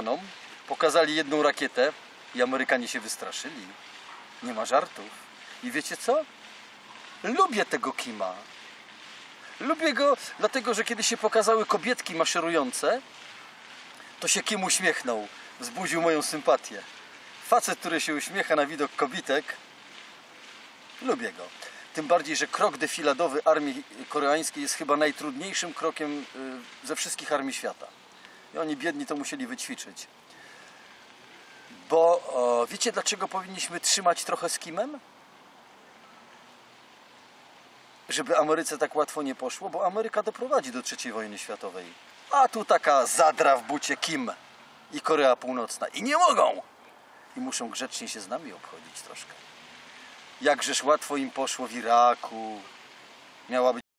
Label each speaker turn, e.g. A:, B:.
A: Pokazali jedną rakietę i Amerykanie się wystraszyli. Nie ma żartów. I wiecie co? Lubię tego Kima. Lubię go dlatego, że kiedy się pokazały kobietki maszerujące, to się Kim uśmiechnął. Wzbudził moją sympatię. Facet, który się uśmiecha na widok kobietek, lubię go. Tym bardziej, że krok defiladowy armii koreańskiej jest chyba najtrudniejszym krokiem ze wszystkich armii świata. I oni biedni to musieli wyćwiczyć. Bo wiecie, dlaczego powinniśmy trzymać trochę z Kimem? Żeby Ameryce tak łatwo nie poszło, bo Ameryka doprowadzi do III wojny światowej. A tu taka zadra w bucie Kim i Korea Północna. I nie mogą! I muszą grzecznie się z nami obchodzić troszkę. Jakżeż łatwo im poszło w Iraku. Miała być